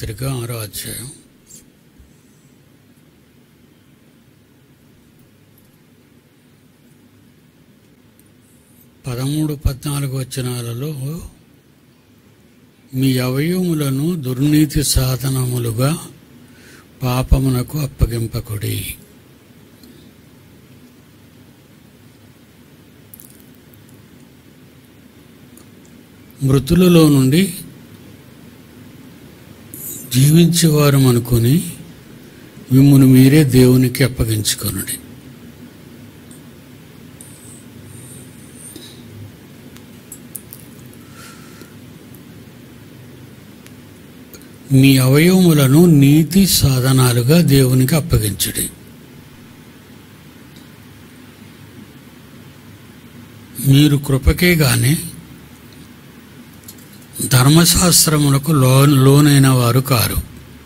పత్రిక 6వ అధ్యాయం 13-14 వచనాలలో మీ అవయవములను దుర్నీతి సాధనములుగా పాపమునకు అప్పగింపకుడి. మృతులలో నుండి జీవించేవారు అనుకుని మిమ్మును మీరే దేవునికి అప్పగించుకొనుడి. మీ అవయవములను నీతి సాధనాలుగా దేవునికి అప్పగించుడి. మీరు కృపకే గాని ధర్మశాస్త్రమునకు లోనైన వారు కారు.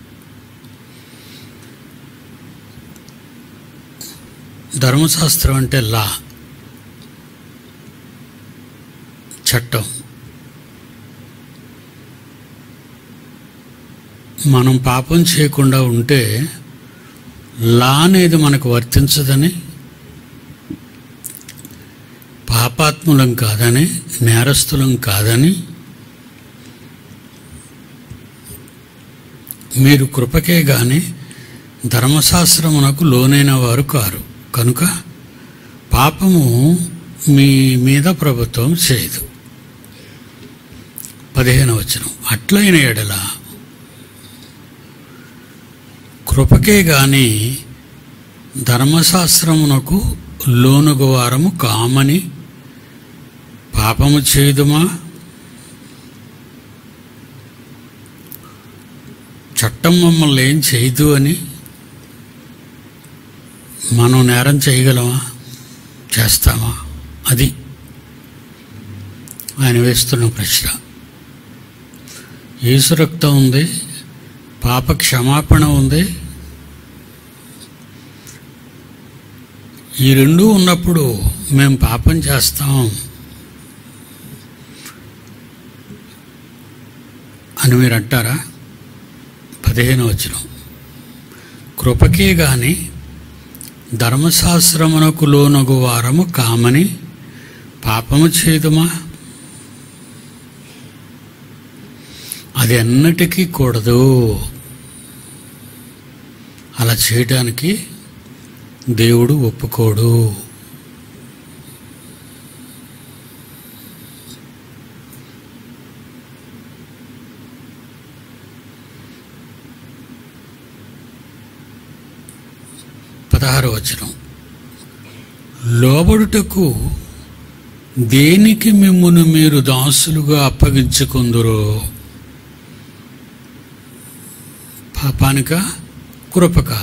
ధర్మశాస్త్రం అంటే లా, చట్టం. మనం పాపం చేయకుండా ఉంటే లా అనేది మనకు వర్తించదని, పాపాత్ములం కాదని, నేరస్తులం కాదని, మీరు కృపకే గాని ధర్మశాస్త్రమునకు లోనైన వారు కారు కనుక పాపము మీ మీద ప్రభుత్వం చేయదు. 15వ వచనం, అట్లైన ఎడల కృపకే గాని ధర్మశాస్త్రమునకు లోనుగు వారము కామని పాపము చేయుదుమా? చట్టం మమ్మల్ని ఏం చేయదు అని మనం నేరం చేయగలమా? చేస్తామా? అది ఆయన వేస్తున్న ప్రశ్న. యేసు రక్తం ఉంది, పాప క్షమాపణ ఉంది. ఈ రెండూ ఉన్నప్పుడు మేము పాపం చేస్తాం అని మీరు అంటారా? 15వ వచనం, కృపకే గాని ధర్మశాస్త్రమునకు లోనగు వారము కామని పాపము చేయుదుమా? అది ఎన్నటికీ కూడదు. అలా చేయడానికి దేవుడు ఒప్పుకోడు. వచనం, లోబడుటకు దేనికి మిమ్మును మీరు దాసులుగా అప్పగించుకుందురో? పాపానిక, కృపక?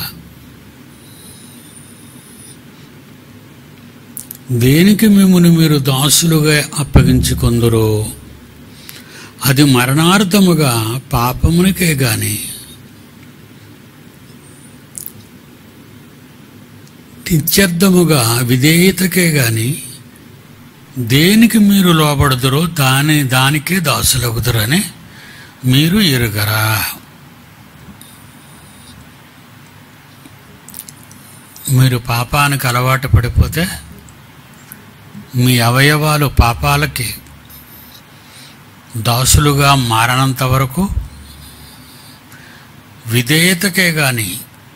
దేనికి మిమ్మును మీరు దాసులుగా అప్పగించుకుందురో అది మరణార్థముగా పాపమునికే గాని నిత్యర్థముగా విధేయతకే గాని దేనికి మీరు లోబడుదురో దానికే దాసులగుదురని మీరు ఎరుగరా? మీరు పాపానికి అలవాటు పడిపోతే మీ అవయవాలు పాపాలకి దాసులుగా మారనంత వరకు విధేయతకే గాని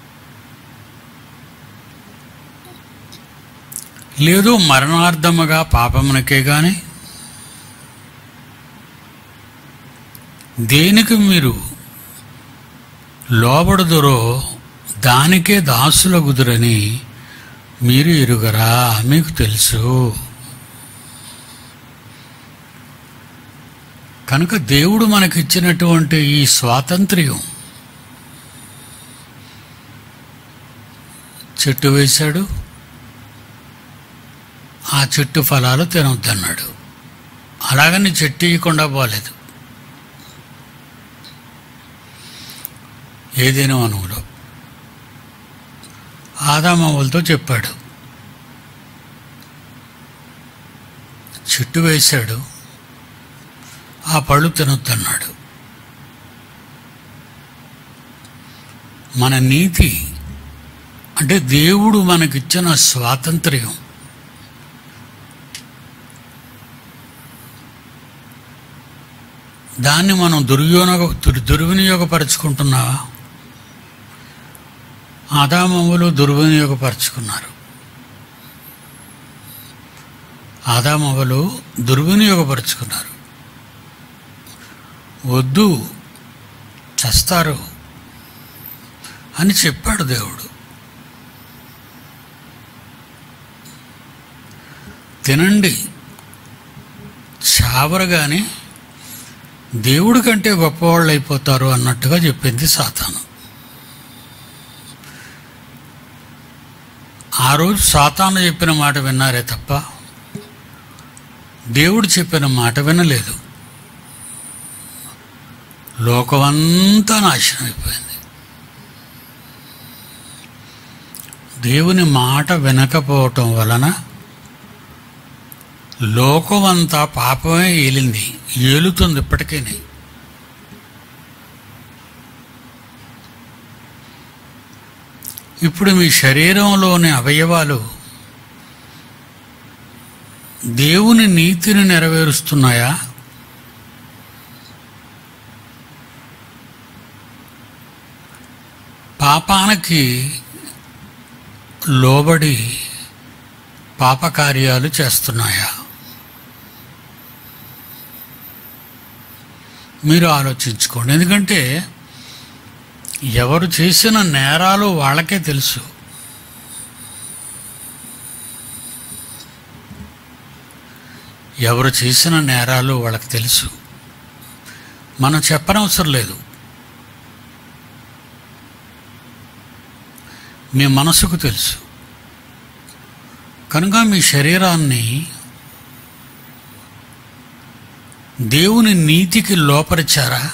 లేదు మరణార్థముగా పాపమునకే గాని దేనికి మీరు లోబడుదురో దానికే దాసులగుదురని మీరు ఎరుగరా? మీకు తెలుసు. కనుక దేవుడు మనకిచ్చినటువంటి ఈ స్వాతంత్ర్యం, చెట్టు వేశాడు, ఆ చెట్టు ఫలాలు తినొద్దన్నాడు. అలాగని చెట్టు ఇవ్వకుండా పోలేదు. ఏదైనా అనువులో ఆదామవ్వలతో చెప్పాడు, చెట్టు వేశాడు, ఆ పళ్ళు తినొద్దన్నాడు. మన నీతి అంటే దేవుడు మనకిచ్చిన స్వాతంత్ర్యం, దాన్ని మనం దుర్వినియోగపరుచుకుంటున్నావా? ఆదామవ్వలు దుర్వినియోగపరుచుకున్నారు. ఆదామవ్వలు దుర్వినియోగపరుచుకున్నారు. వద్దు, చస్తారు అని చెప్పాడు దేవుడు. తినండి, చావరగానే దేవుడి కంటే గొప్పవాళ్ళు అయిపోతారు అన్నట్టుగా చెప్పింది సాతాను. ఆ రోజు సాతాను చెప్పిన మాట విన్నారే తప్ప దేవుడు చెప్పిన మాట వినలేదు. లోకమంతా నాశనం అయిపోయింది. దేవుని మాట వినకపోవటం వలన లోకమంతా పాపమే ఏలింది, ఏలుతుంది ఇప్పటికే. ఇప్పుడు మీ శరీరంలోని అవయవాలు దేవుని నీతిని నెరవేరుస్తున్నాయా? పాపానికి లోబడి పాపకార్యాలు చేస్తున్నాయా? మీరు ఆలోచించుకోండి. ఎందుకంటే ఎవరు చేసిన నేరాలు వాళ్ళకే తెలుసు. ఎవరు చేసిన నేరాలు వాళ్ళకి తెలుసు. మనం చెప్పనవసరం లేదు. మీ మనసుకు తెలుసు. కనుక మీ శరీరాన్ని దేవుని నీతికి లోపరిచారా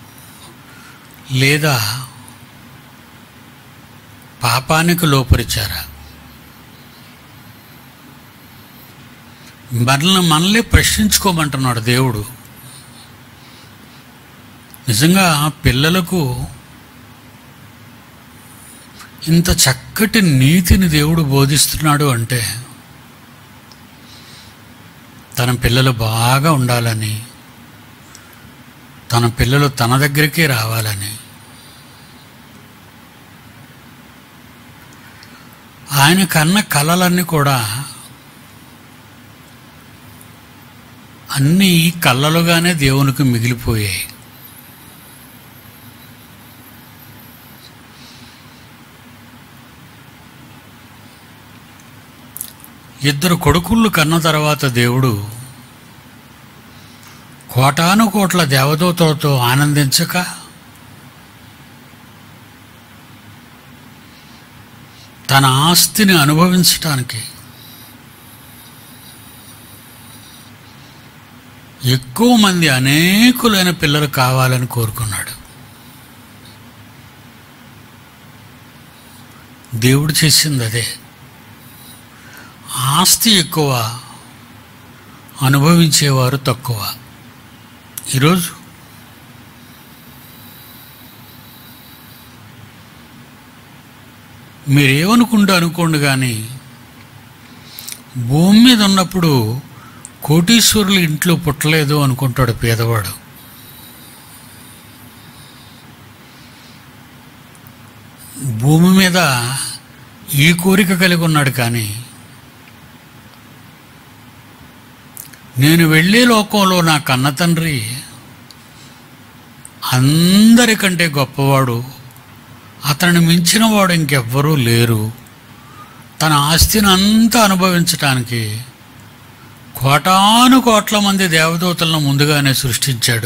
లేదా పాపానికి లోపరిచారా? మనల్ని ప్రశ్నించుకోమంటున్నాడు దేవుడు. నిజంగా పిల్లలకు ఇంత చక్కటి నీతిని దేవుడు బోధిస్తున్నాడు అంటే తన పిల్లలు బాగా ఉండాలని, తన పిల్లలు తన దగ్గరికి రావాలని, ఆయన కన్న కలలన్నీ కూడా అన్నీ కళ్ళలుగానే దేవునికి మిగిలిపోయాయి. ఇద్దరు కొడుకుళ్ళు కన్న తర్వాత దేవుడు కోటాను కోట్ల దేవదూతలతో ఆనందించక తన ఆస్తిని అనుభవించటానికి ఎక్కువ మంది అనేకులైన పిల్లలు కావాలని కోరుకున్నాడు. దేవుడు చేసింది అదే. ఆస్తి ఎక్కువ, అనుభవించేవారు తక్కువ. ఈరోజు మీరేమనుకుంటూ అనుకోండి, కానీ భూమి మీద ఉన్నప్పుడు కోటీశ్వరులు ఇంట్లో పుట్టలేదు అనుకుంటాడు పేదవాడు. భూమి మీద ఈ కోరిక కలిగి ఉన్నాడు, కానీ నేను వెళ్ళే లోకంలో నా కన్న తండ్రి అందరికంటే గొప్పవాడు, అతన్ని మించిన వాడు ఇంకెవ్వరూ లేరు. తన ఆస్తిని అంతా అనుభవించటానికి కోటాను కోట్ల మంది దేవదూతలను ముందుగానే సృష్టించాడు,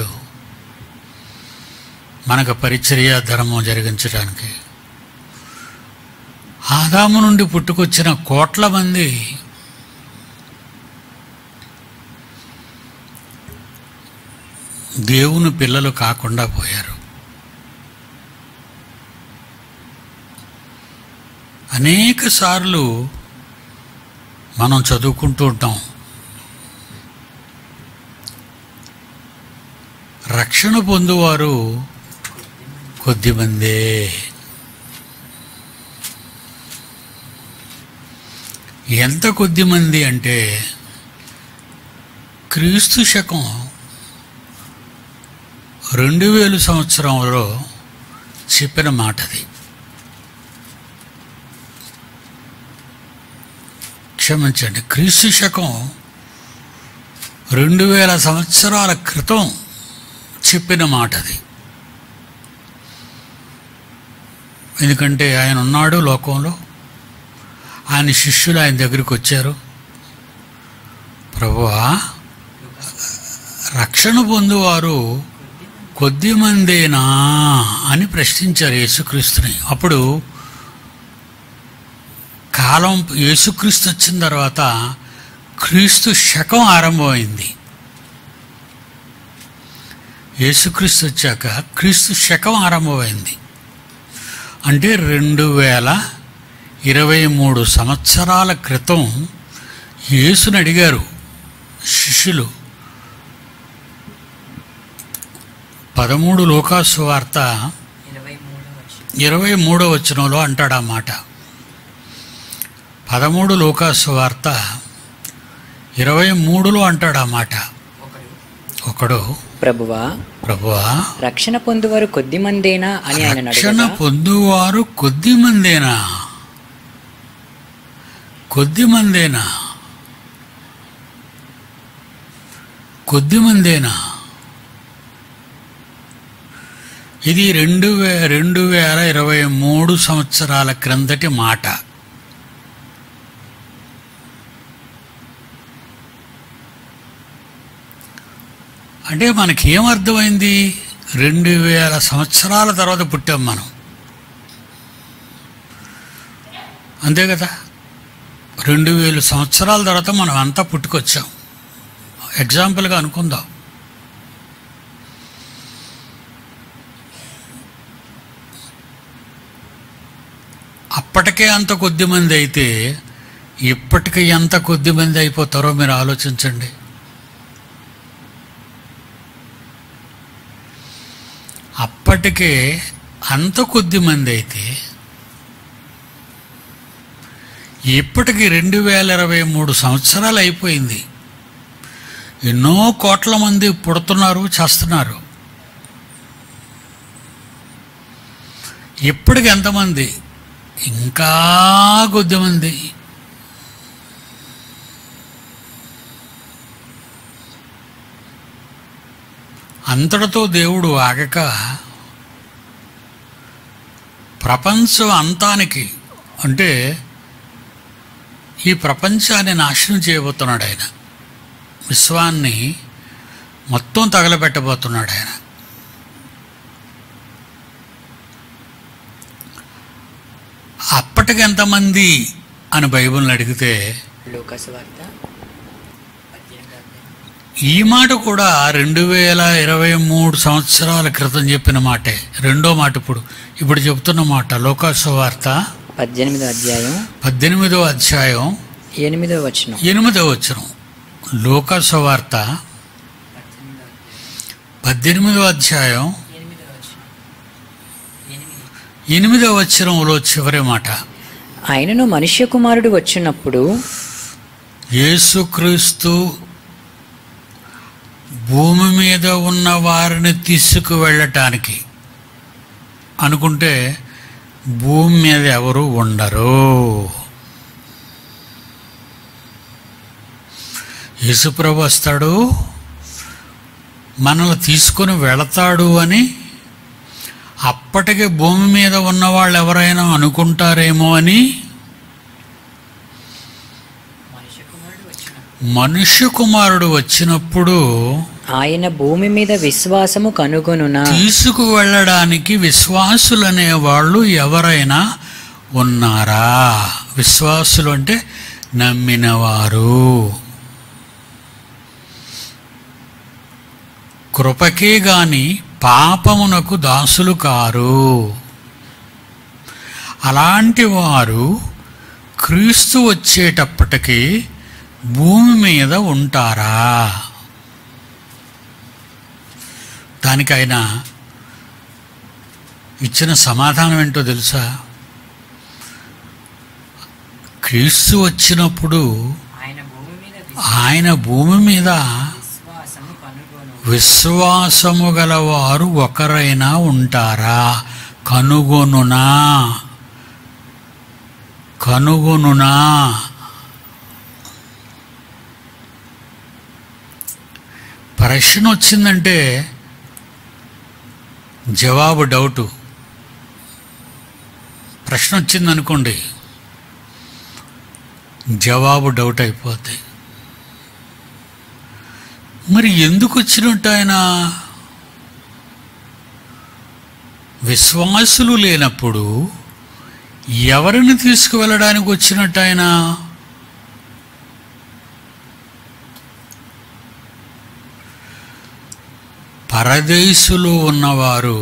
మనకు పరిచర్య ధర్మం జరిగించడానికి. ఆదాము నుండి పుట్టుకొచ్చిన కోట్ల మంది దేవుని పిల్లలు కాకుండా పోయారు. అనేక సార్లు మనం చదువుకుంటూ ఉంటాం, రక్షణ పొందువారు కొద్దిమందే. ఎంత కొద్ది మంది అంటే క్రీస్తు శకం 2000 సంవత్సరంలో చెప్పిన మాటది. క్షమించండి, క్రీస్తు శకం 2000 సంవత్సరాల క్రితం చెప్పిన మాటది. ఎందుకంటే ఆయన ఉన్నాడు లోకంలో, ఆయన శిష్యులు ఆయన దగ్గరికి వచ్చారు. ప్రభువా, రక్షణ పొందువారు కొద్దిమందేనా అని ప్రశ్నించారు యేసుక్రీస్తుని. అప్పుడు కాలం యేసుక్రీస్తు వచ్చిన తర్వాత క్రీస్తు శకం ఆరంభమైంది. యేసుక్రీస్తు వచ్చాక క్రీస్తు శకం ఆరంభమైంది. అంటే 2023 సంవత్సరాల క్రితం యేసుని అడిగారు శిష్యులు. 13 లూకాసు వార్త 23వ వచనంలో అంటాడు ఆ మాట. 13 లూకాసు వార్త 23లో అంటాడు ఆ మాట. ఒకడు, ప్రభువా రక్షణ పొందువారు కొద్దిమందేనా అని ఆయన అడిగాడు. రక్షణ పొందువారు కొద్దిమందేనా? కొద్దిమందేనా? కొద్దిమందేనా? ఇది 2023 సంవత్సరాల క్రిందటి మాట. అంటే మనకేమర్థమైంది? 2000 సంవత్సరాల తర్వాత పుట్టాం మనం, అంతే కదా. 2000 సంవత్సరాల తర్వాత మనం అంతా పుట్టుకొచ్చాం. ఎగ్జాంపుల్గా అనుకుందాం. అప్పటికే అంత కొద్దిమంది అయితే ఇప్పటికీ ఎంత కొద్దిమంది అయిపోతారో మీరు ఆలోచించండి. అప్పటికే అంత కొద్దిమంది అయితే ఇప్పటికి 2023 సంవత్సరాలు అయిపోయింది. ఎన్నో కోట్ల మంది పుడుతున్నారు, చేస్తున్నారు. ఇప్పటికి ఎంతమంది? ఇంకా కొద్దిమంది. అంతటితో దేవుడు ఆగక ప్రపంచం అంతానికి, అంటే ఈ ప్రపంచాన్ని నాశనం చేయబోతున్నాడు ఆయన. విశ్వాన్ని మొత్తం తగలబెట్టబోతున్నాడు ఆయన. అప్పటికి ఎంతమంది అని బైబిల్ని అడిగితే ఈ మాట కూడా 2023 సంవత్సరాల క్రితం చెప్పిన మాటే. రెండో మాట ఇప్పుడు చెబుతున్న మాట. లూకాసు వార్త 18వ అధ్యాయం 8వ వచనం. లూకాసు వార్త 18వ అధ్యాయం 8వ వచనంలో చివరి మాట. ఆయనను మనుష్య కుమారుడు వచ్చినప్పుడు, యేసుక్రీస్తు భూమి మీద ఉన్న వారిని తీసుకువెళ్ళటానికి అనుకుంటే భూమి మీద ఎవరు ఉండరు. యేసుప్రభు వస్తాడు, మనల్ని తీసుకొని వెళతాడు అని అప్పటికే భూమి మీద ఉన్నవాళ్ళు ఎవరైనా అనుకుంటారేమో అని మనుష్య కుమారుడు వచ్చినప్పుడు ఆయన భూమి మీద విశ్వాసము కనుగొనునా, తీసుకువెళ్ళడానికి విశ్వాసులనే వాళ్ళు ఎవరైనా ఉన్నారా? విశ్వాసులు అంటే నమ్మినవారు, కృపకే గాని పాపమునకు దాసులు కారు. అలాంటి వారు క్రీస్తు వచ్చేటప్పటికి భూమి మీద ఉంటారా? దానికి ఆయన ఇచ్చిన సమాధానం ఏంటో తెలుసా? క్రీస్తు వచ్చినప్పుడు ఆయన భూమి మీద ఆయన భూమి మీద విశ్వాసము కనుగొను. విశ్వాసము గలవారు ఒకరైనా ఉంటారా? కనుగొనునా? కనుగొనునా? ప్రశ్న వచ్చిందంటే జవాబు డౌటు. ప్రశ్న వచ్చిందనుకోండి, జవాబు డౌట్ అయిపోతాయి. మరి ఎందుకు వచ్చినట్టు ఆయన? విశ్వాసులు లేనప్పుడు ఎవరిని తీసుకువెళ్ళడానికి వచ్చినట్టు ఆయన? పరదేశులు ఉన్నవారు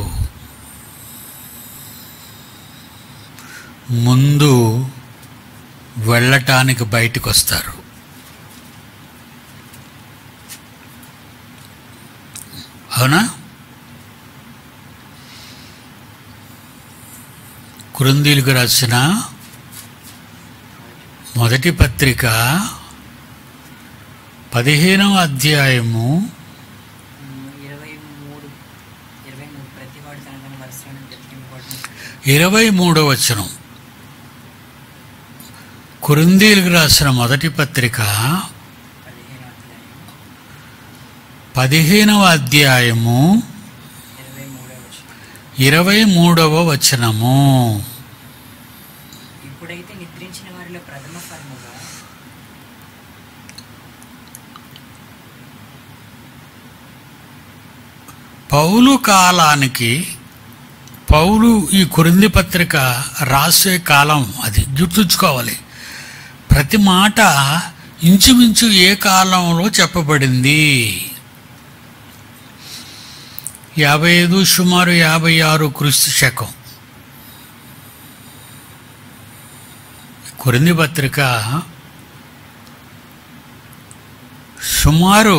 ముందు వెళ్ళటానికి బయటకు వస్తారు. అవునా? కొరింథీయులకు రాసిన మొదటి పత్రిక 15వ అధ్యాయము 23వ వచనం. కొరింథీయులకు రాసిన మొదటి పత్రిక 15వ అధ్యాయము 23వ వచనము. ఇప్పుడైతే నిద్రించిన వారిలో ప్రథమ ఫలముగా పౌలు కాలానికి, పౌలు ఈ కొరింథీ పత్రిక రాసే కాలం అది గుర్తుంచుకోవాలి. ప్రతి మాట ఇంచుమించు ఏ కాలంలో చెప్పబడింది. 55 సుమారు 56 క్రీస్తు శకం. కొరింథీ పత్రిక సుమారు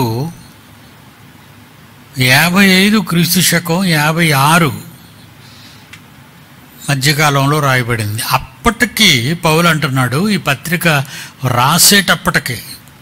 55 క్రీస్తు శకం 56 మధ్యకాలంలో రాయబడింది. అప్పటికి పౌలు అంటున్నాడు, ఈ పత్రిక రాసేటప్పటికి,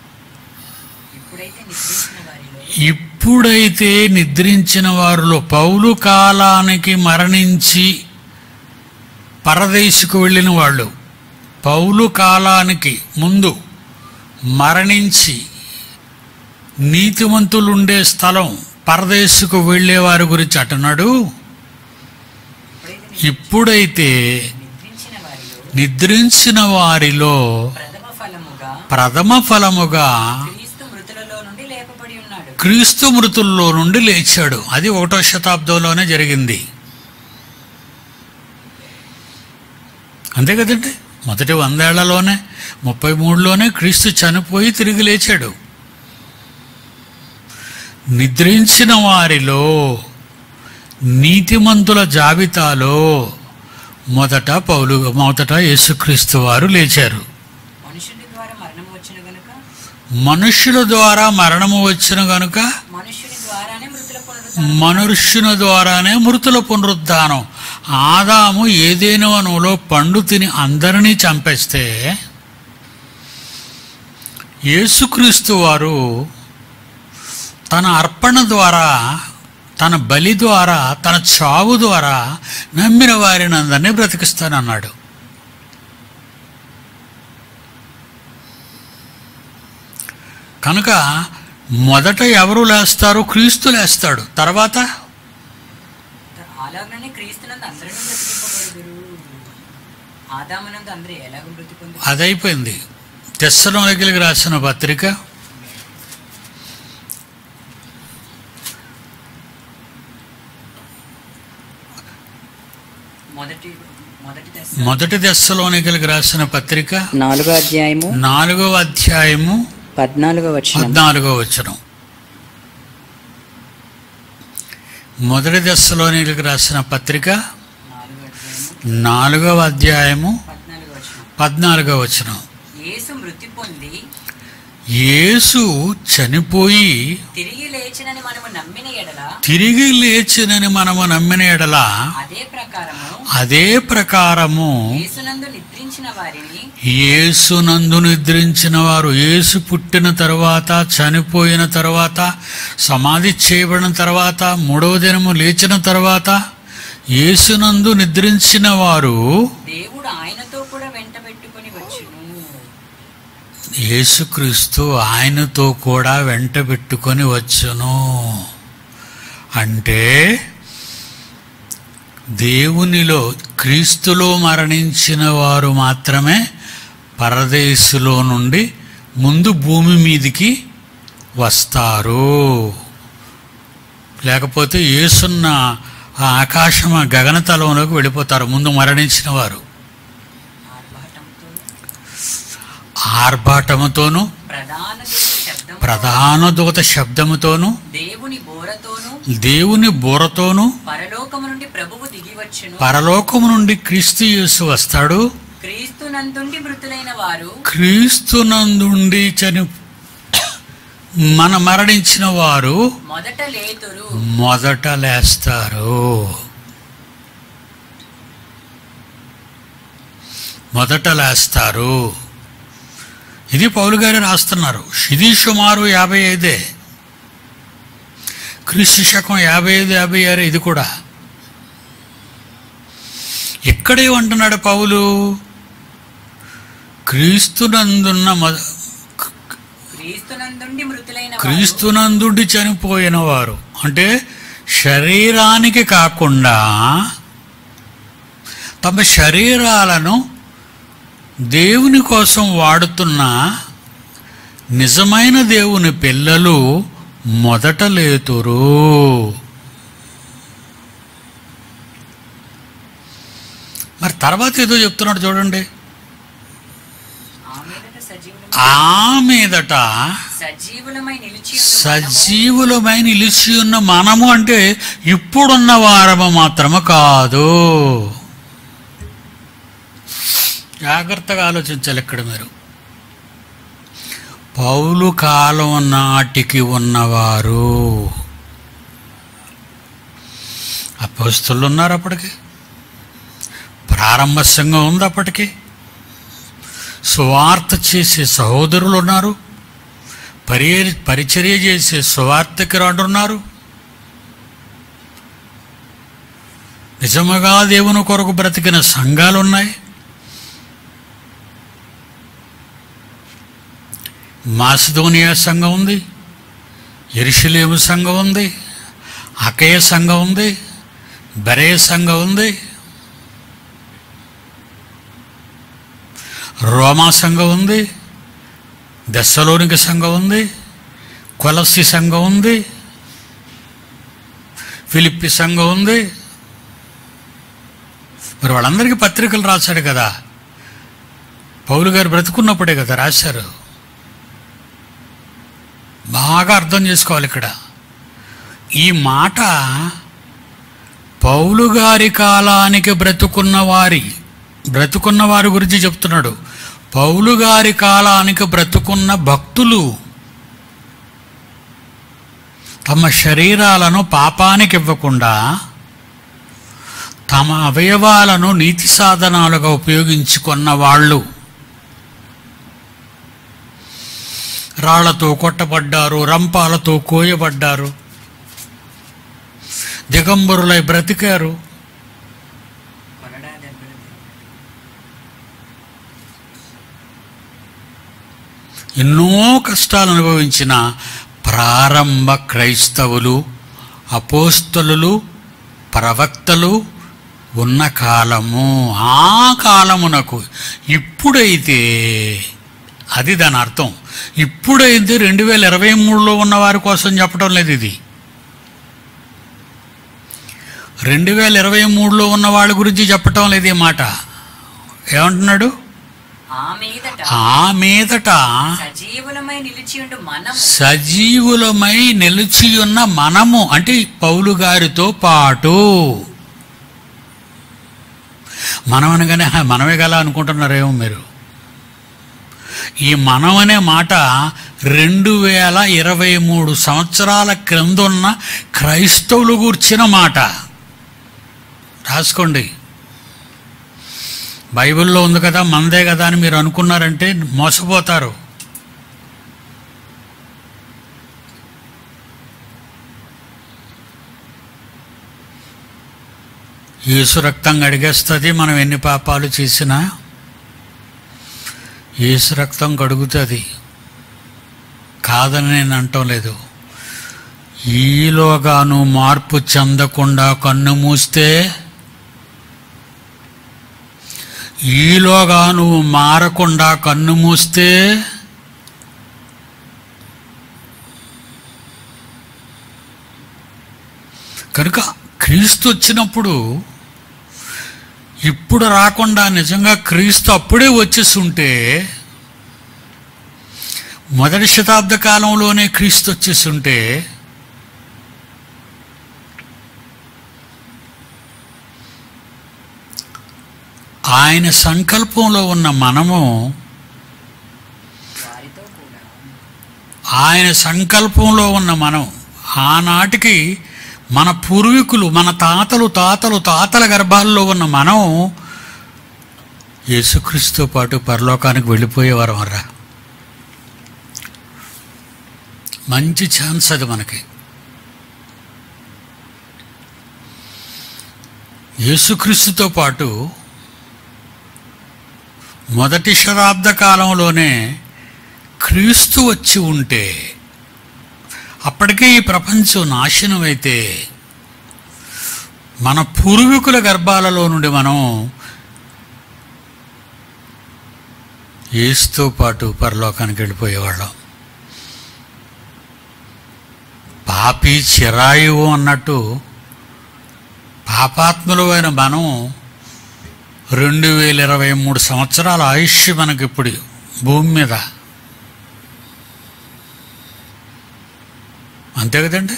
ఇప్పుడైతే నిద్రించిన వారిలో పౌలు కాలానికి మరణించి పరదేశుకు వెళ్ళిన వాళ్ళు, పౌలు కాలానికి ముందు మరణించి నీతిమంతులుండే స్థలం పరదేశుకు వెళ్ళేవారి గురించి అంటున్నాడు. ఇప్పుడైతే నిద్రించిన వారిలో ప్రథమ ఫలముగా క్రీస్తు మృతుల్లో నుండి లేచాడు. అది 1వ శతాబ్దంలోనే జరిగింది. అంతే కదండి. మొదటి 100 ఏళ్లలోనే 33లోనే క్రీస్తు చనిపోయి తిరిగి లేచాడు. నిద్రించిన వారిలో నీతిమంతుల జాబితాలో మొదట యేసుక్రీస్తు వారు లేచారు. మనుష్యుల ద్వారా మరణము వచ్చిన గనుక మనుష్యుని ద్వారానే మృతుల పునరుద్ధానం. ఆదాము ఏదేనో వనంలో పండు తిని అందరినీ చంపేస్తే, యేసుక్రీస్తు వారు తన అర్పణ ద్వారా, తన బలి ద్వారా, తన చావు ద్వారా నమ్మిన వారిని అందరినీ బ్రతికిస్తానన్నాడు. కనుక మొదట ఎవరు లేస్తారు? క్రీస్తు లేస్తాడు. తర్వాత అదైపోయింది. తెస్సలోనికీయులకు రాసిన పత్రిక 1 తెస్సలోనికీయులకు రాసిన పత్రిక 4వ అధ్యాయము 14వ వచనం. 1 తెస్సలోనికీయులకు రాసిన పత్రిక 4వ అధ్యాయము 14వ వచనం. యేసు చనిపోయి తిరిగి లేచినని మనము నమ్మిన ఎడల అదే ప్రకారము నిద్రించిన వారిని యేసునందు నిద్రించిన వారు, యేసు పుట్టిన తర్వాత, చనిపోయిన తర్వాత, సమాధి చేయబడిన తర్వాత, మూడవ దినము లేచిన తర్వాత యేసునందు నిద్రించిన వారు దేవుడు ఆయనతో కూడా వెంట పెట్టుకొని వచ్చును. యేసుక్రీస్తు ఆయనతో కూడా వెంట పెట్టుకొని వచ్చును. అంటే దేవునిలో, క్రీస్తులో మరణించిన వారు మాత్రమే పరదేశులో నుండి ముందు భూమి మీదికి వస్తారు. లేకపోతే యేసున్న ఆ ఆకాశం, ఆ గగనతలంలోకి వెళ్ళిపోతారు ముందు మరణించిన వారు. ఆర్భాటముతోను ప్రధాన దూత శబ్దముతోను దేవుని బోరతోను పరలోకము నుండి ప్రభువు దిగి వచ్చును. పరలోకము నుండి క్రీస్తు యేసు వస్తాడు. క్రీస్తునందుండి మృతులైన వారు క్రీస్తునందుండి మరణించిన వారు మొదట లేస్తారు. మొదట లేస్తారు. ఇది పౌలు గారు రాస్తున్నారు. ఇది సుమారు 55, క్రీస్తు శకం 55, 56 ఇది కూడా. ఇక్కడేమంటున్నాడు పౌలు? క్రీస్తునందుండి చనిపోయిన వారు అంటే శరీరానికి కాకుండా తమ శరీరాలను దేవుని కోసం వాడుతున్న నిజమైన దేవుని పిల్లలు మొదట లేతురు. మరి తర్వాత ఏదో చెప్తున్నాడు చూడండి. ఆ మీదట సజీవులమై నిలిచి ఉన్న మనము అంటే ఇప్పుడున్న వారము మాత్రము కాదు. జాగ్రత్తగా ఆలోచించాలి ఇక్కడ మీరు. పౌలు కాలం నాటికి ఉన్నవారు అపోస్తలులు ఉన్నారు. అప్పటికి ప్రారంభ సంఘం ఉంది. అప్పటికి సువార్త చేసే సహోదరులు ఉన్నారు. పరిచర్య చేసే సువార్తకిరాడు ఉన్నారు. నిజముగా దేవుని కొరకు బ్రతికిన సంఘాలు ఉన్నాయి. మాసిదోనియా సంఘం ఉంది, యెరూషలేము సంఘం ఉంది, అకయ సంఘం ఉంది, బెరయ సంఘం ఉంది, రోమా సంఘం ఉంది, దెస్సలోనిక సంఘం ఉంది, కొలస్సి సంఘం ఉంది, ఫిలిప్పి సంఘం ఉంది. మరి వాళ్ళందరికీ పత్రికలు రాశాడు కదా. పౌలు గారు బ్రతుకున్నప్పుడే కదా రాశారు. బాగా అర్థం చేసుకోవాలి ఇక్కడ. ఈ మాట పౌలు గారి కాలానికి బ్రతుకున్న వారి గురించి చెప్తున్నాడు. పౌలు గారి కాలానికి బ్రతుకున్న భక్తులు తమ శరీరాలను పాపానికి ఇవ్వకుండా తమ అవయవాలను నీతి సాధనాలుగా ఉపయోగించుకున్న వాళ్ళు రాళ్లతో కొట్టబడ్డారు, రంపాలతో కోయబడ్డారు, దిగంబరులై బ్రతికారు. ఎన్నో కష్టాలు అనుభవించిన ప్రారంభ క్రైస్తవులు, అపోస్తలులు, ప్రవక్తలు ఉన్న కాలము. ఆ కాలమునకు ఇప్పుడైతే, అది దాని అర్థం, ఇప్పుడైతే 2023లో ఉన్న వారి కోసం చెప్పడం లేదు. ఇది 2023లో ఉన్న వాళ్ళ గురించి చెప్పటం లేదు ఈ మాట. ఏమంటున్నాడు? ఆ మీదట సజీవులమై నిలిచి ఉన్న మనము అంటే పౌలు గారితో పాటు. మనం అనగానే మనమే గల అనుకుంటున్నారేమో మీరు. ఈ మనం అనే మాట 2023 సంవత్సరాల క్రిందున్న క్రైస్తవులు గూర్చిన మాట. రాసుకోండి. బైబిల్లో ఉంది కదా, మనదే కదా అని మీరు అనుకున్నారంటే మోసపోతారు. యేసు రక్తం కడిగేస్తుంది. మనం ఎన్ని పాపాలు చేసినా యేసు రక్తం కడుగుతుంది, కాదని నేను అంటం లేదు. ఈలోగా నువ్వు మార్పు చెందకుండా కన్ను మూస్తే, ఈలోగా నువ్వు మారకుండా కన్ను మూస్తే కనుక క్రీస్తు వచ్చినప్పుడు ఇప్పుడు రాకుండా నిజంగా క్రీస్తు అప్పుడే వచ్చేస్తుంటే, మొదటి శతాబ్ద కాలంలోనే క్రీస్తు వచ్చేస్తుంటే ఆయన సంకల్పంలో ఉన్న మనము, ఆయన సంకల్పంలో ఉన్న మనం ఆనాటికి మన పూర్వీకులు, మన తాతల గర్భాల్లో ఉన్న మనం యేసుక్రీస్తుతో పాటు పరలోకానికి వెళ్ళిపోయేవారు. మర్రా మంచి ఛాన్స్ అది మనకి. యేసుక్రీస్తుతో పాటు మొదటి శతాబ్ద కాలంలోనే క్రీస్తు వచ్చి ఉంటే, అప్పటికే ఈ ప్రపంచం నాశనం అయితే, మన పూర్వీకుల గర్భాలలో నుండి మనం యేసుతో పాటు పరలోకానికి వెళ్ళిపోయేవాళ్ళం. పాపి చిరాయువు అన్నట్టు పాపాత్ములు అయిన మనం 2023 సంవత్సరాల ఆయుష్ మనకిప్పుడు భూమి మీద. అంతే కదండి,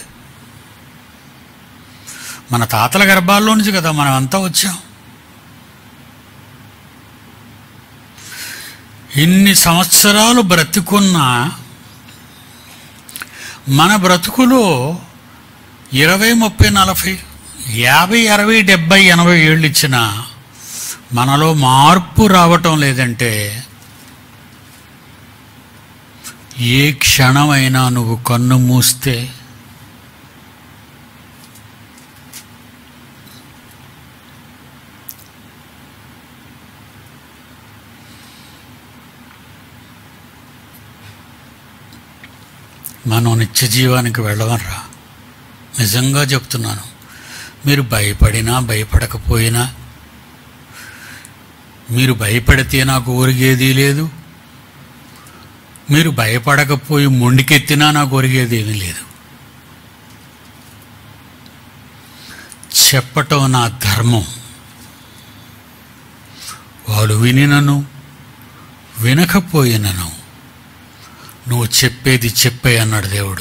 మన తాతల గర్భాల్లో నుంచి కదా మనం అంతా వచ్చాం. ఇన్ని సంవత్సరాలు బ్రతికున్న మన బ్రతుకులో 20, 30, 40, 50, 60, 70, 80 ఏళ్ళు ఇచ్చిన మనలో మార్పు రావటం లేదంటే, ఏ క్షణమైనా నువ్వు కన్ను మూస్తే మనం నిత్య జీవానికి వెళ్ళవనరా. నిజంగా చెప్తున్నాను. మీరు భయపడినా భయపడకపోయినా, మీరు భయపడితే నాకు ఒరిగేది లేదు, మీరు భయపడకపోయి మొండికెత్తినా నాకు ఒరిగేది ఏమీ లేదు. చెప్పటం నా ధర్మం. వాళ్ళు వినినను వినకపోయినను నువ్వు చెప్పేది చెప్పే అన్నాడు దేవుడు.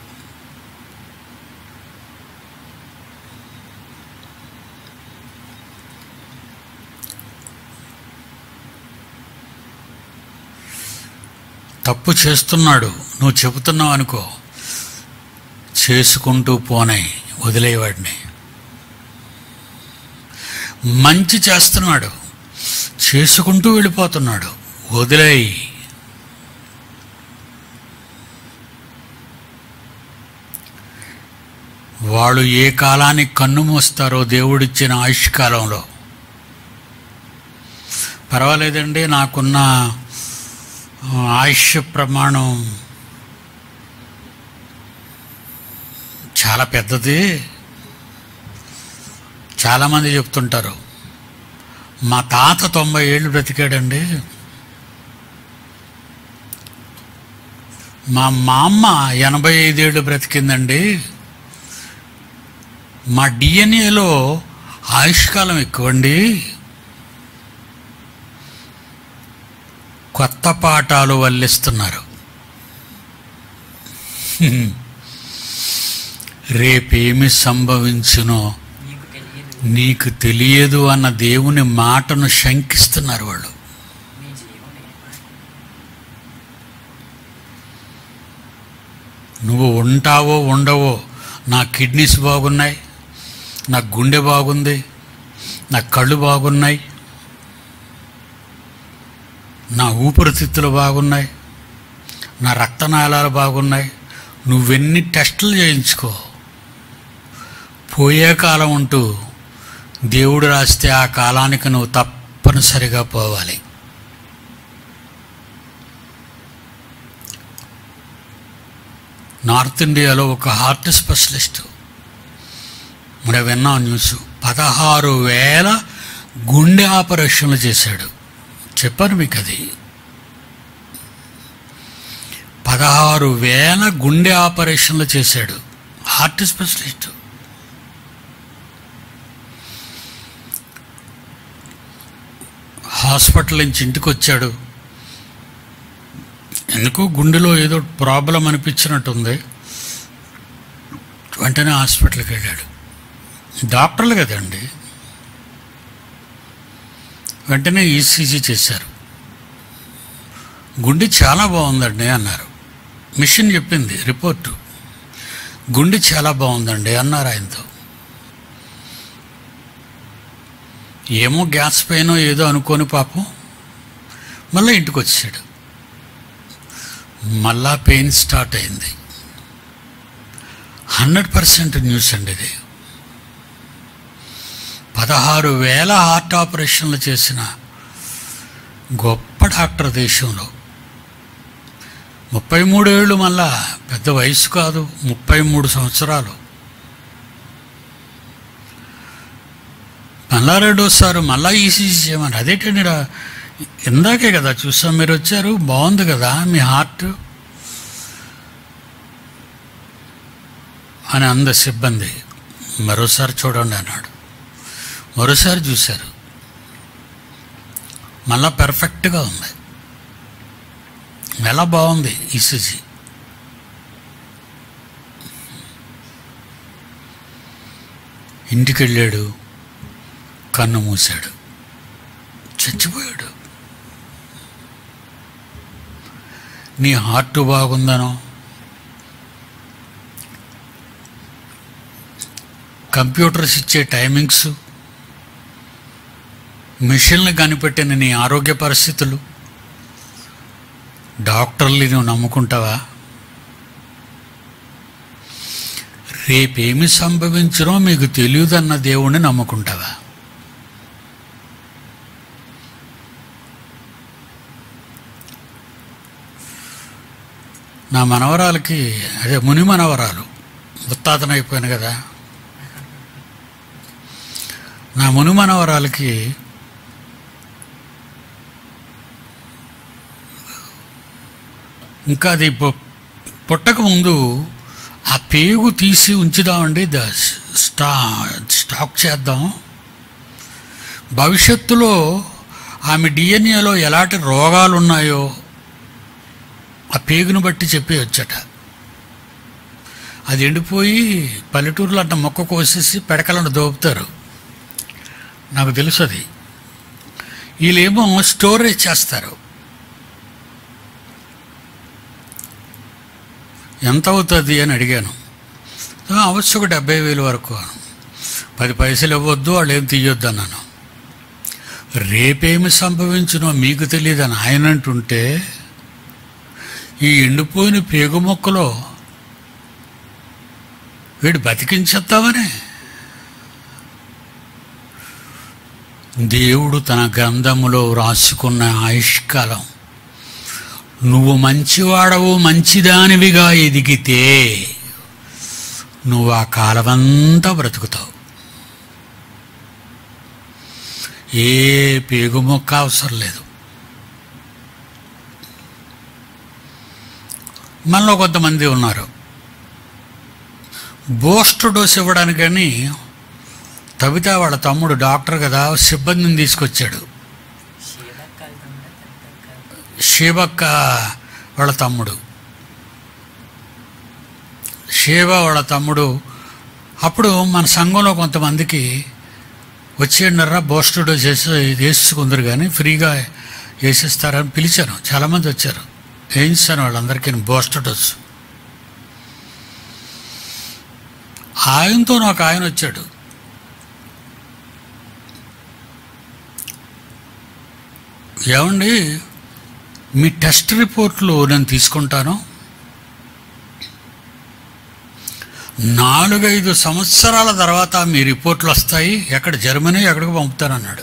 తప్పు చేస్తున్నాడు, నువ్వు చెబుతున్నావు అనుకో, చేసుకుంటూ పోనే వదిలేవాడిని. మంచి చేస్తున్నాడు, చేసుకుంటూ వెళ్ళిపోతున్నాడు, వదిలేయి. వాళ్ళు ఏ కాలానికి కన్ను మూస్తారో దేవుడిచ్చిన ఆయుష్ కాలంలో. పర్వాలేదండి, నాకున్న ఆయుష్ ప్రమాణం చాలా పెద్దది. చాలామంది చెప్తుంటారు, మా తాత 90 ఏళ్ళు బ్రతికాడండి, మా అమ్మ 85 ఏళ్ళు బ్రతికిందండి, మా డిఎన్ఏలో ఆయుష్కాలం ఎక్కువండి. కొత్త పాఠాలు వల్లిస్తున్నారు. రేపేమి సంభవించునో నీకు తెలియదు అన్న దేవుని మాటను శంకిస్తున్నారు వాళ్ళు. నువ్వు ఉంటావో ఉండవో, నా కిడ్నీస్ బాగున్నాయి, నా గుండె బాగుంది, నా కళ్ళు బాగున్నాయి, నా ఊపిరితిత్తులు బాగున్నాయి, నా రక్తనాళాలు బాగున్నాయి, నువ్వెన్ని టెస్టులు చేయించుకో, పోయే కాలం ఉంటూ దేవుడు రాస్తే ఆ కాలానికి నువ్వు తప్పనిసరిగా పోవాలి. నార్త్ ఇండియాలో ఒక హార్ట్ స్పెషలిస్టు, మనం విన్నాం న్యూస్, 16,000 గుండె ఆపరేషన్లు చేశాడు. చెప్పాను మీకు అది. 16,000 గుండె ఆపరేషన్లు చేశాడు హార్ట్ స్పెషలిస్టు. హాస్పిటల్ నుంచి ఇంటికి వచ్చాడు. ఎందుకో గుండెలో ఏదో ప్రాబ్లం అనిపించినట్టుంది. వెంటనే హాస్పిటల్కి వెళ్ళాడు. డాక్టర్లు కదండి. వెంటనే ఈసీజీ చేశారు. గుండె చాలా బాగుందండి అన్నారు. మిషన్ చెప్పింది రిపోర్టు, గుండె చాలా బాగుందండి అన్నారు ఆయనతో. ఏమో గ్యాస్ పెయిన్ ఏదో అనుకోని పాపం మళ్ళీ ఇంటికి వచ్చాడు. మళ్ళా పెయిన్ స్టార్ట్ అయింది. 100% న్యూస్ అండి ఇది. 16,000 హార్ట్ ఆపరేషన్లు చేసిన గొప్ప డాక్టర్ దేశంలో. 33 ఏళ్ళు, మళ్ళా పెద్ద వయసు కాదు, 33 సంవత్సరాలు. మళ్ళా రెండోసారి మళ్ళా ఈసీజీ చేయమని. అదేంటండి, ఇందాకే కదా చూసాం, మీరు వచ్చారు, బాగుంది కదా మీ హార్ట్ అని అంద సిబ్బంది. మరోసారి చూడండి అన్నాడు. మరోసారి చూశారు, మళ్ళా పర్ఫెక్ట్గా ఉంది, ఎలా బాగుంది ఈసీజీ. ఇంటికి వెళ్ళాడు, కన్ను మూశాడు, చచ్చిపోయాడు. నీ హార్ట్ బాగుందనో, కంప్యూటర్స్ ఇచ్చే టైమింగ్స్, మిషన్లు కనిపెట్టిన నీ ఆరోగ్య పరిస్థితులు, డాక్టర్లు నువ్వు నమ్ముకుంటావా? రేపేమి సంభవించరో మీకు తెలియదన్న దేవుణ్ణి నమ్ముకుంటావా? నా మనవరాలకి, అదే ముని మనవరాలు, ముత్తాతన అయిపోయాను కదా, నా ముని మనవరాలకి ఇంకా అది పుట్టక ముందు ఆ పేగు తీసి ఉంచుదామండి, స్టాక్ చేద్దాం, భవిష్యత్తులో ఆమె డిఎన్ఏలో ఎలాంటి రోగాలు ఉన్నాయో ఆ పేగును బట్టి చెప్పేయొచ్చట. అది ఎండిపోయి పల్లెటూరులో అంట మొక్క కోసేసి పెడకలను దోపుతారు, నాకు తెలుసు అది. వీళ్ళేమో స్టోరేజ్ చేస్తారు. ఎంత అవుతుంది అని అడిగాను. అవచ్చు ఒక 70,000 వరకు. 10 పైసలు ఇవ్వద్దు, వాళ్ళు ఏం తీయొద్దు అన్నాను. రేపేమి సంభవించునో మీకు తెలియదని ఆయన అంటుంటే, ఈ ఎండిపోయిన పేగు మొక్కలో వీడు బతికించేద్దామని దేవుడు తన గ్రంథములో వ్రాసుకున్న ఆయుష్కాలం, నువ్వు మంచివాడవు, మంచిదానివిగా ఎదిగితే నువ్వు ఆ కాలమంతా బ్రతుకుతావు. ఏ పేగు మొక్క అవసరం లేదు. మనలో కొంతమంది ఉన్నారు, బూస్టర్ డోస్ ఇవ్వడానికని కవిత వాళ్ళ తమ్ముడు డాక్టర్ కదా, సిబ్బందిని తీసుకొచ్చాడు. శివక్క వాళ్ళ తమ్ముడు, శివ వాళ్ళ తమ్ముడు. అప్పుడు మన సంఘంలో కొంతమందికి వచ్చేయండిరా బూస్టర్ డోస్ వేసుకుందరు కానీ ఫ్రీగా వేసేస్తారని పిలిచాను. చాలామంది వచ్చారు, వేయించాను వాళ్ళందరికీ బూస్టర్ డోస్. ఆయనతో నాకు ఆయన వచ్చాడు. ఏమండి మీ టెస్ట్ రిపోర్ట్లు నేను తీసుకుంటాను, 4-5 సంవత్సరాల తర్వాత మీ రిపోర్ట్లు వస్తాయి, ఎక్కడ జర్మనీ ఎక్కడికి పంపుతానన్నాడు.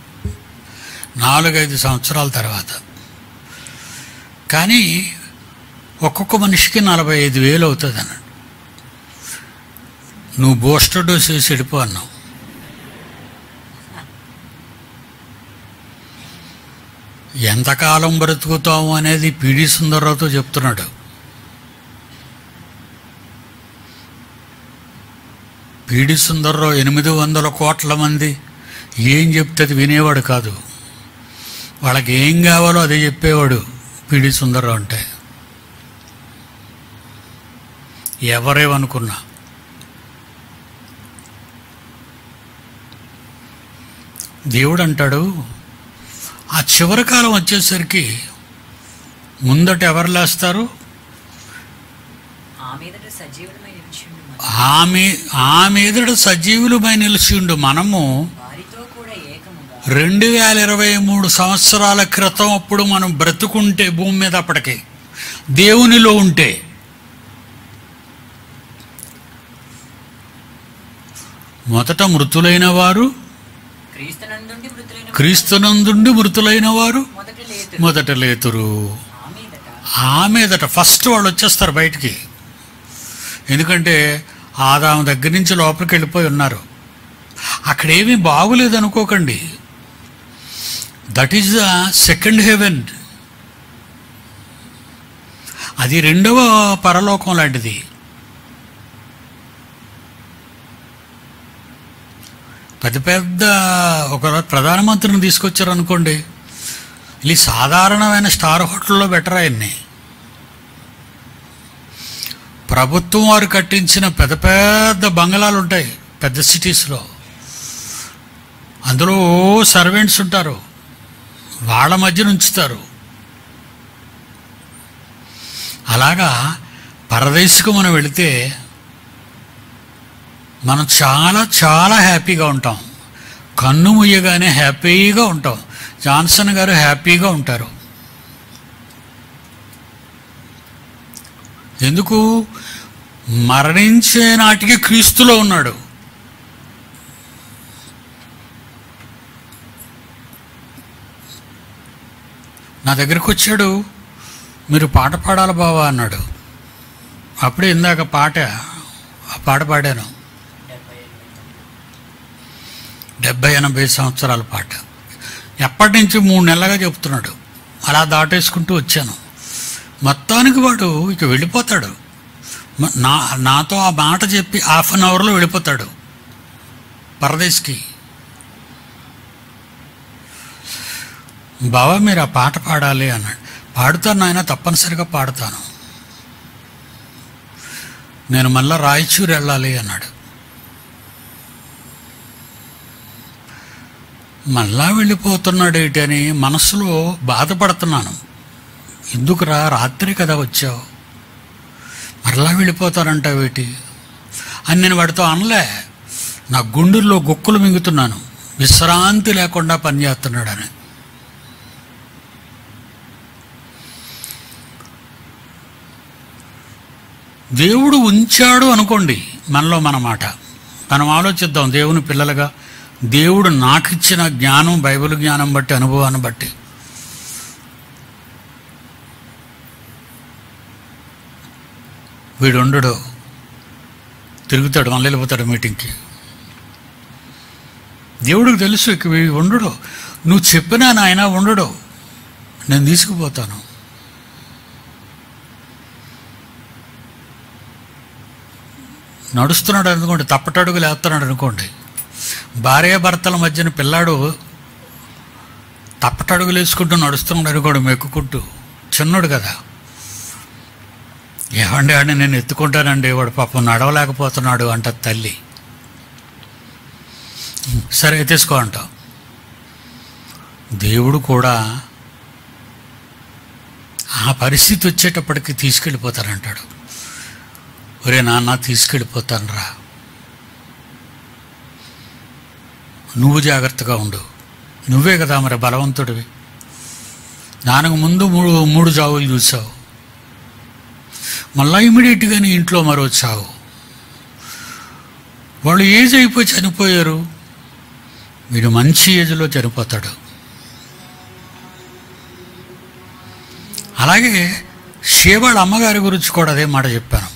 4-5 సంవత్సరాల తర్వాత. కానీ ఒక్కొక్క మనిషికి 45,000 అవుతుంది అన్నాడు. నువ్వు బూస్టర్ డోస్ వేసి వెళ్ళిపో అన్నావు. ఎంతకాలం బ్రతుకుతాము అనేది పిడి సుందర్రావుతో చెప్తున్నాడు. పిడి సుందర్రావు 800 కోట్ల మంది ఏం చెప్తే అది వినేవాడు కాదు. వాళ్ళకి ఏం కావాలో అదే చెప్పేవాడు పిడి సుందర్రావు అంటే. ఎవరేమనుకున్నా. దేవుడు అంటాడు, ఆ చివరి కాలం వచ్చేసరికి ముందట ఎవరు లేస్తారు? ఆమె ఎదుట సజీవులమై నిలిచిండు. మనము 2023 సంవత్సరాల క్రితం అప్పుడు మనం బ్రతుకుంటే భూమి మీద, అప్పటికే దేవునిలో ఉంటే, మొదట మృతులైన వారు క్రీస్తునందుండి మృతులైన వారు మొదట లేతురు. ఆ మీదట ఫస్ట్ వాళ్ళు వచ్చేస్తారు బయటికి. ఎందుకంటే ఆదాము దగ్గర నుంచి లోపలికి వెళ్ళిపోయి ఉన్నారు. అక్కడేమీ బాగులేదు అనుకోకండి. That is the second heaven. అది 2వ పరలోకం లాంటిది. పెద్ద పెద్ద ఒక ప్రధానమంత్రిని తీసుకొచ్చారు అనుకోండి, ఇది సాధారణమైన స్టార్ హోటల్లో బెటర్. ఆయన్ని ప్రభుత్వం వారు కట్టించిన పెద్ద పెద్ద బంగళాలు ఉంటాయి పెద్ద సిటీస్లో. అందులో సర్వెంట్స్ ఉంటారు, వాళ్ళ మధ్యన ఉంచుతారు. అలాగా పరదేశకు మనం వెళితే మనం చాలా చాలా హ్యాపీగా ఉంటాం. కన్ను ముయ్యగానే హ్యాపీగా ఉంటాం. జాన్సన్ గారు హ్యాపీగా ఉంటారు. ఎందుకు? మరణించే నాటికి క్రీస్తులో ఉన్నాడు. నా దగ్గరికి వచ్చాడు, మీరు పాట పాడాలి బావా అన్నాడు. అప్పుడే ఇందాక ఆ పాట పాడాను. 70-80 సంవత్సరాల పాట. ఎప్పటి నుంచి 3 నెలలుగా చెప్తున్నాడు. అలా దాటేసుకుంటూ వచ్చాను. మొత్తానికి వాడు ఇక వెళ్ళిపోతాడు. నాతో ఆ మాట చెప్పి 1/2 అవర్లో వెళ్ళిపోతాడు పరదేశ్కి. బావా మీరు ఆ పాట పాడాలి అన్నాడు. పాడుతాను నాయన, తప్పనిసరిగా పాడుతాను. నేను మళ్ళా రాయచూరు వెళ్ళాలి అన్నాడు. మళ్ళా వెళ్ళిపోతున్నాడు ఏంటి అని మనసులో బాధపడుతున్నాను. ఎందుకురా, రాత్రి కదా వచ్చావు, మరలా వెళ్ళిపోతానంటావేటి అని నేను వాడితో అనలే. నా గుండెల్లో గుక్కులు మింగుతున్నాను, విశ్రాంతి లేకుండా పనిచేస్తున్నాడని. దేవుడు ఉంచాడు అనుకోండి మనలో మన మాట. మనం ఆలోచిద్దాం దేవుని పిల్లలుగా. దేవుడు నాకు ఇచ్చిన జ్ఞానం, బైబిల్ జ్ఞానం బట్టి, అనుభవాన్ని బట్టి, వీడు ఉండడు, తిరుగుతాడు, మళ్ళీ వెళ్ళిపోతాడు మీటింగ్కి. దేవుడికి తెలుసు ఇక వీడు ఉండడు. నువ్వు చెప్పినా నాయన ఉండడు, నేను తీసుకుపోతాను. నడుస్తున్నాడు అనుకోండి, తప్పటడుగులు వేస్తున్నాడు అనుకోండి. భార్యాభర్తల మధ్యన పిల్లాడు తప్పటడుగులు వేసుకుంటూ నడుస్తున్నాడు అనుకోండి, మెక్కుకుంటూ. చిన్నోడు కదా, ఏమండి అని నేను ఎత్తుకుంటానండి, వాడు పాపం నడవలేకపోతున్నాడు అంట తల్లి. సరే ఎత్తేసుకో అంటావు. దేవుడు కూడా ఆ పరిస్థితి వచ్చేటప్పటికి తీసుకెళ్ళిపోతానంటాడు. ఒరే నాన్న తీసుకెళ్ళిపోతాను రా, నువ్వు జాగ్రత్తగా ఉండు. నువ్వే కదా మరి బలవంతుడివి, దానికి ముందు మూడు చావులు చూసావు, మళ్ళీ ఇమీడియట్గా నీ ఇంట్లో మరో చావు. వాళ్ళు ఏజ్ అయిపోయి చనిపోయారు, వీడు మంచి ఏజ్లో చనిపోతాడు. అలాగే షేబాళ్ళ అమ్మగారి గురించి కూడా అదే మాట చెప్పాను.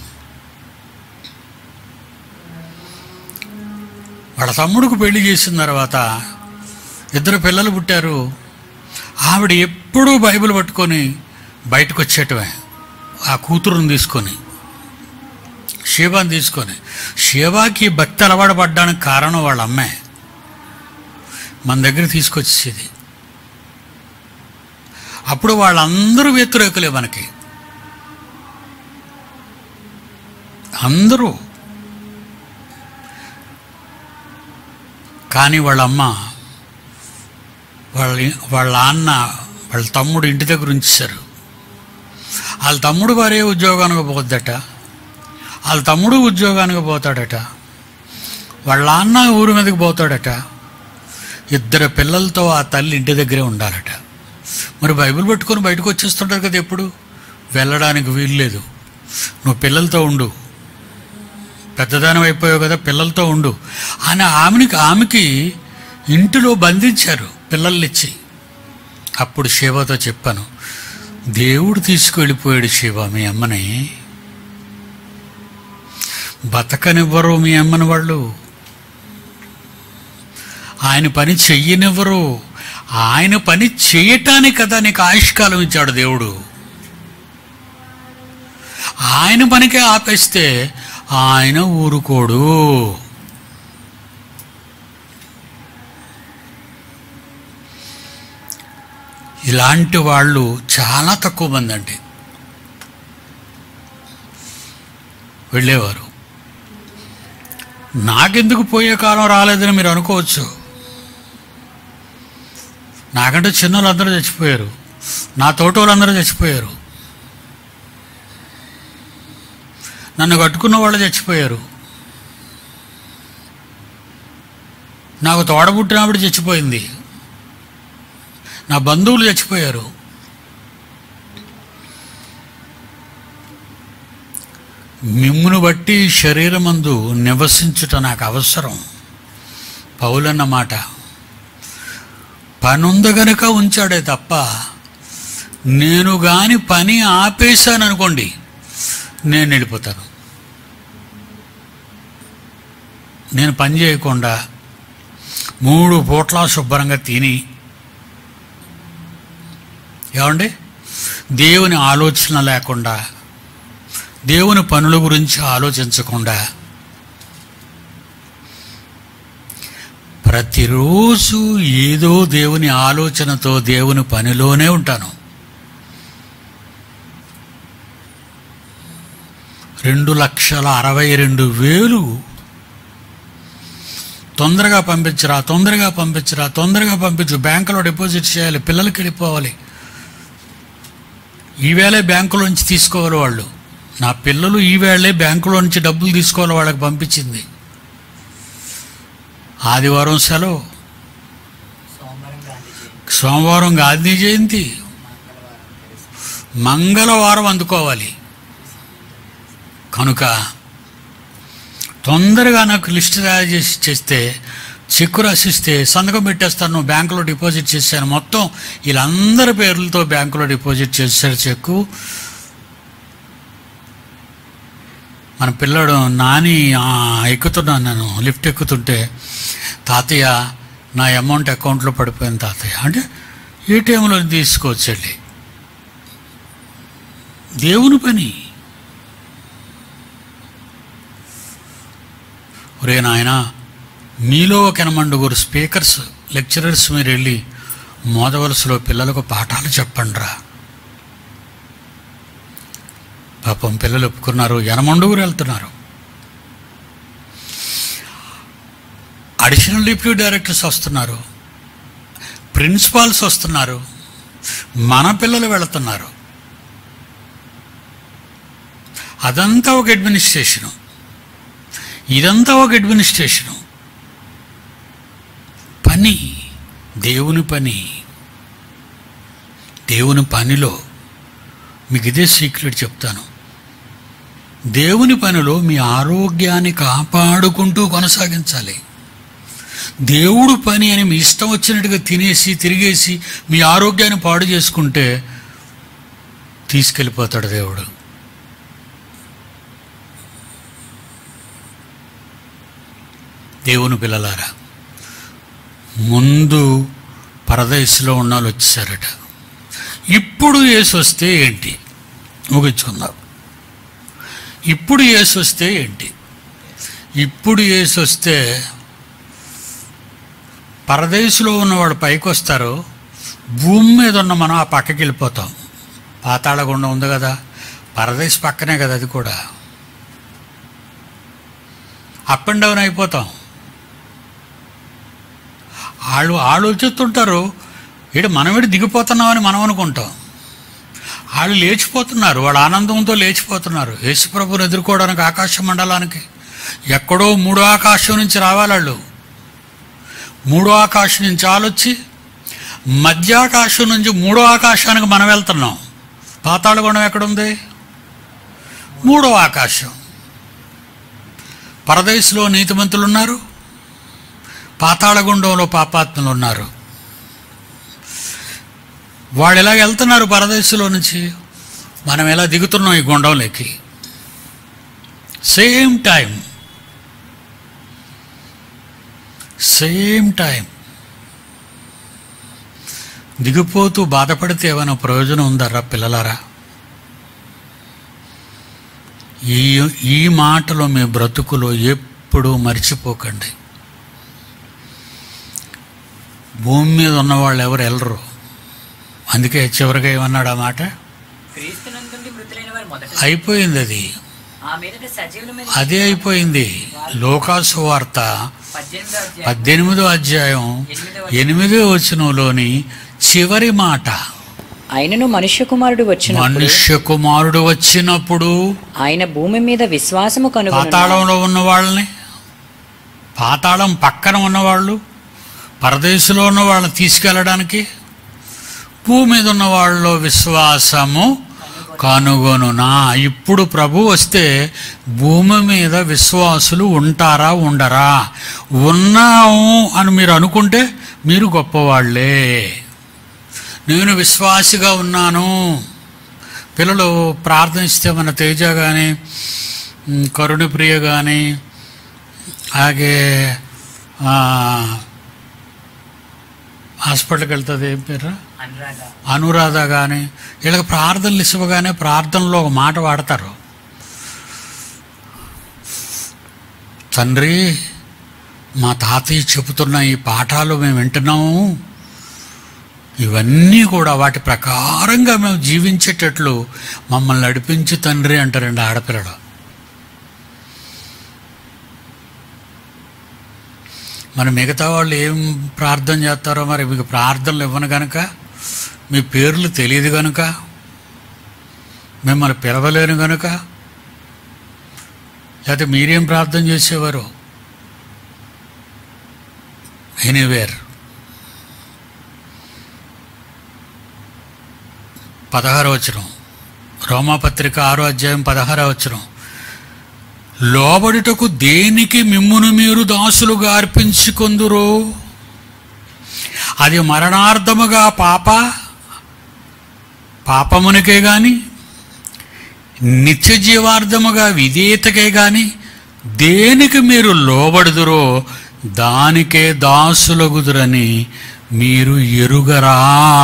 వాళ్ళ తమ్ముడికి పెళ్లి చేసిన తర్వాత 2 పిల్లలు పుట్టారు. ఆవిడ ఎప్పుడూ బైబిల్ పట్టుకొని బయటకు వచ్చేటమే, ఆ కూతురుని తీసుకొని, షేబాని తీసుకొని. షేబాకి భక్తి అలవాటు పడ్డానికి కారణం వాళ్ళ అమ్మే మన దగ్గర తీసుకొచ్చేది. అప్పుడు వాళ్ళందరూ వ్యతిరేకులే మనకి, అందరూ. కానీ వాళ్ళమ్మ వాళ్ళ నాన్న వాళ్ళ తమ్ముడు ఇంటి దగ్గర ఉంచేశారు. వాళ్ళ తమ్ముడు భార్య ఉద్యోగానికి పోద్దట, వాళ్ళ తమ్ముడు ఉద్యోగానికి పోతాడట, వాళ్ళ నాన్న ఊరి మీదకి పోతాడట. 2 పిల్లలతో ఆ తల్లి ఇంటి దగ్గరే ఉండాలట. మరి బైబిల్ పట్టుకొని బయటకు వచ్చేస్తుంటారు కదా, ఎప్పుడు వెళ్ళడానికి వీల్లేదు. నువ్వు పిల్లలతో ఉండు, పెద్దదానం అయిపోయావు కదా, పిల్లలతో ఉండు అని ఆమెకి ఇంటిలో బంధించారు పిల్లల్నిచ్చి. అప్పుడు శివతో చెప్పాను, దేవుడు తీసుకువెళ్ళిపోయాడు శివ మీ అమ్మని, బతకనివ్వరు మీ అమ్మని వాళ్ళు, ఆయన పని చెయ్యనివ్వరు. ఆయన పని చేయటానికి కదా నీకు ఆయుష్కాలం ఇచ్చాడు దేవుడు. ఆయన పనికే ఆపేస్తే ఆయన ఊరుకోడు. ఇలాంటి వాళ్ళు చాలా తక్కువ మంది అండి వెళ్ళేవారు. నాకెందుకు పోయే కాలం రాలేదని మీరు అనుకోవచ్చు. నాకంటే చిన్నోళ్ళందరూ చచ్చిపోయారు, నా తోటి వాళ్ళందరూ చచ్చిపోయారు, నన్ను కట్టుకున్న వాళ్ళు చచ్చిపోయారు, నాకు తోడబుట్టినప్పుడు చచ్చిపోయింది, నా బంధువులు చచ్చిపోయారు. మిమ్మును బట్టి శరీరమందు నివసించుట నాకు అవసరం. పౌలన్న మాట. పనుంది గనుక ఉంచాడే తప్ప, నేను గాని పని ఆపేశాను అనుకోండి నేను వెళ్ళిపోతాను. నేను పని చేయకుండా 3 పూట్ల శుభ్రంగా తిని, ఏమండి, దేవుని ఆలోచన లేకుండా, దేవుని పనుల గురించి ఆలోచించకుండా ప్రతిరోజు ఏదో దేవుని ఆలోచనతో దేవుని పనిలోనే ఉంటాను. 2,62,000 తొందరగా పంపించరా, తొందరగా పంపించరా, తొందరగా పంపించు, బ్యాంకులో డిపాజిట్ చేయాలి, పిల్లలకి వెళ్ళిపోవాలి, ఈవేళే బ్యాంకులోంచి తీసుకోవాలి వాళ్ళు. నా పిల్లలు ఈవేళే బ్యాంకులో నుంచి డబ్బులు తీసుకోవాలి, వాళ్ళకి పంపించింది. ఆదివారం సెలవు, సోమవారం గాంధీ జయంతి, మంగళవారం అందుకోవాలి. కనుక తొందరగా నాకు లిస్ట్ తయారు చేస్తే, చెక్కు రాసిస్తే సంతకం పెట్టేస్తాను, నువ్వు బ్యాంకులో డిపాజిట్ చేశాను. మొత్తం వీళ్ళందరి పేర్లతో బ్యాంకులో డిపాజిట్ చేశారు చెక్కు. మన పిల్లడు నాని ఎక్కుతున్నాను, నేను లిఫ్ట్ ఎక్కుతుంటే, తాతయ్య నా అమౌంట్ అకౌంట్లో పడిపోయింది తాతయ్య అంటే, ఏటీఎంలో తీసుకోవచ్చండి. దేవుని పని. ఒరే నాయన, మీలో ఒక 8 స్పీకర్స్, లెక్చరర్స్ మీరు వెళ్ళి మోదవలసలో పిల్లలకు పాఠాలు చెప్పండి రా. పాపం పిల్లలు ఒప్పుకున్నారు, 8 వెళ్తున్నారు. అడిషనల్ డిప్యూటీ డైరెక్టర్స్ వస్తున్నారు, ప్రిన్సిపాల్స్ వస్తున్నారు, మన పిల్లలు వెళుతున్నారు. అదంతా ఒక అడ్మినిస్ట్రేషను, ఇదంతా ఒక అడ్మినిస్ట్రేషను. పని దేవుని పని, దేవుని పనిలో మీకు ఇదే సీక్రెట్ చెప్తాను. దేవుని పనిలో మీ ఆరోగ్యాన్ని కాపాడుకుంటూ కొనసాగించాలి. దేవుడు పని అని మీ ఇష్టం వచ్చినట్టుగా తినేసి తిరిగేసి మీ ఆరోగ్యాన్ని పాడు చేసుకుంటే తీసుకెళ్ళిపోతాడు దేవుడు. దేవుని పిల్లలారా, ముందు పరదేశంలో ఉన్న వాళ్ళు వచ్చేసారట. ఇప్పుడు యేసు వస్తే ఏంటి? ముగించుకుందాం. ఇప్పుడు యేసు వస్తే ఏంటి? ఇప్పుడు యేసు వస్తే పరదేశంలో ఉన్నవాడు పైకి వస్తారు, భూమి మీద ఉన్న మనం ఆ పక్కకి వెళ్ళిపోతాం. పాతాళగుండం ఉంది కదా, పరదేశ పక్కనే కదా, అది కూడా అప్ అండ్ డౌన్ అయిపోతాం. వాళ్ళు ఆలోచిస్తుంటారు, మనమేడు దిగిపోతున్నామని మనం అనుకుంటాం. వాళ్ళు లేచిపోతున్నారు, వాళ్ళ ఆనందంతో లేచిపోతున్నారు. యేసుప్రభుని ఎదుర్కోవడానికి ఆకాశ మండలానికి ఎక్కడో మూడో ఆకాశం నుంచి రావాలి. వాళ్ళు మూడో ఆకాశం నుంచి ఆలొచ్చి మధ్యాకాశం నుంచి మూడో ఆకాశానికి మనం వెళ్తున్నాం. పాతాళగుండం ఎక్కడుంది? మూడో ఆకాశం. పరదేశంలో నీతిమంతులు ఉన్నారు, పాతాళగుండంలో పాపాత్ములు ఉన్నారు. వాళ్ళు ఎలా వెళ్తున్నారు పరదేశంలో నుంచి, మనం ఎలా దిగుతున్నాం ఈ గుండంలోకి. సేమ్ టైం దిగిపోతూ బాధపడితే ఏమైనా ప్రయోజనం ఉందరా పిల్లలారా? ఈ మాటలో మీ బ్రతుకులో ఎప్పుడూ మర్చిపోకండి. భూమి మీద ఉన్నవాళ్ళు ఎవరు వెళ్ళరు. అందుకే చివరిగా ఏమన్నాడు ఆ మాట? అయిపోయింది. అదే అయిపోయింది. లూకాసు వార్త 18వ అధ్యాయం 8వ వచనంలోని చివరి మాట, ఆయనను మనుష్య కుమారుడు వచ్చినప్పుడు ఆయన భూమి మీద విశ్వాసము కనుగొనును. పాతాళంలో ఉన్న వాళ్ళని, పాతాళం పక్కన ఉన్నవాళ్ళు, పరదేశంలో ఉన్న వాళ్ళని తీసుకెళ్ళడానికి భూమి మీద ఉన్న వాళ్ళలో విశ్వాసము కనుగొనునా. ఇప్పుడు ప్రభు వస్తే భూమి మీద విశ్వాసులు ఉంటారా ఉండరా? ఉన్నాము అని మీరు అనుకుంటే మీరు గొప్పవాళ్లే. నేను విశ్వాసిగా ఉన్నాను. పిల్లలు ప్రార్థనిస్తే మన తేజ కానీ, కరుణప్రియ కానీ, అలాగే హాస్పిటల్కి వెళ్తుంది, ఏం పేరు, అనురాధ కానీ, వీళ్ళకి ప్రార్థనలు ఇవ్వగానే ప్రార్థనలో ఒక మాట వాడతారు, తండ్రి మా తాతయ్య చెబుతున్న ఈ పాఠాలు మేము వింటున్నాము, ఇవన్నీ కూడా వాటి ప్రకారంగా మేము జీవించేటట్లు మమ్మల్ని నడిపించు తండ్రి అంటారండి ఆడపిల్లడు. మరి మిగతా వాళ్ళు ఏం ప్రార్థన చేస్తారో మరి మీకు ప్రార్థనలు ఇవ్వను కనుక, మీ పేర్లు తెలియదు కనుక, మిమ్మల్ని పిలవలేను కనుక, లేకపోతే మీరేం ప్రార్థన చేసేవారు? ఎనీవేర్ 16వ వచనం, రోమాపత్రిక 6వ అధ్యాయం 16వ వచనం, లోబడుటకు దేనికి మిమ్మును మీరు దాసులుగా అర్పించుకొందురో అది మరణార్థముగా పాపమునికే గాని నిత్య జీవార్థముగా విధేయతకే గాని దేనికి మీరు లోబడుదురో దానికే దాసులగుదురని మీరు ఎరుగరా?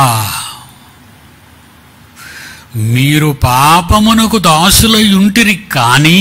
మీరు పాపమునకు దాసులై ఉంటిరి కానీ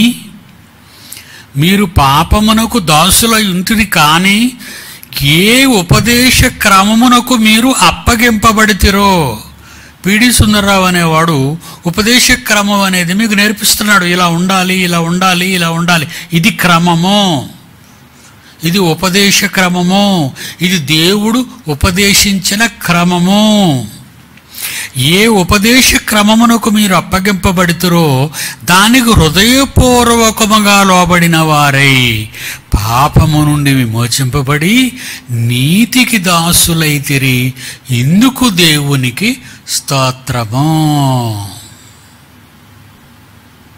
ఏ ఉపదేశ క్రమమునకు మీరు అప్పగింపబడితిరో. పిడి సుందరరావు అనేవాడు ఉపదేశ క్రమం అనేది మీకు నేర్పిస్తున్నాడు. ఇలా ఉండాలి, ఇలా ఉండాలి, ఇలా ఉండాలి. ఇది క్రమము, ఇది ఉపదేశ క్రమము, ఇది దేవుడు ఉపదేశించిన క్రమము. ఏ ఉపదేశ క్రమమునకు మీరు అప్పగింపబడుతురో దానికి హృదయపూర్వకముగా లోబడిన వారై పాపము నుండి విమోచింపబడి నీతికి దాసులైతిరి, ఇందుకు దేవునికి స్తోత్రము.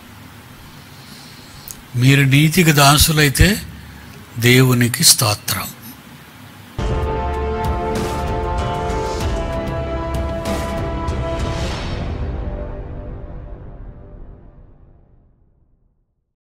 మీరు నీతికి దాసులైతే దేవునికి స్తోత్రం.